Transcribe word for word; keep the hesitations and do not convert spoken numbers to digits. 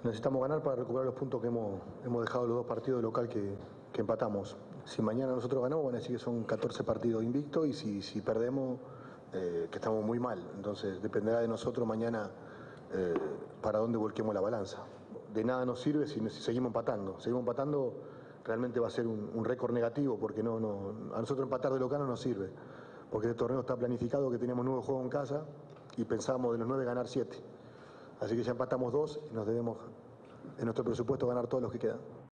Necesitamos ganar para recuperar los puntos que hemos, hemos dejado los dos partidos de local que, que empatamos. Si mañana nosotros ganamos, van a decir que son catorce partidos invictos y si, si perdemos, eh, que estamos muy mal. Entonces dependerá de nosotros mañana eh, para dónde volquemos la balanza. De nada nos sirve si, si seguimos empatando. Seguimos empatando, realmente va a ser un, un récord negativo porque no, no, a nosotros empatar de local no nos sirve. Porque este torneo está planificado que tenemos nueve juegos en casa y pensábamos de los nueve ganar siete. Así que ya empatamos dos y nos debemos en nuestro presupuesto ganar todos los que quedan.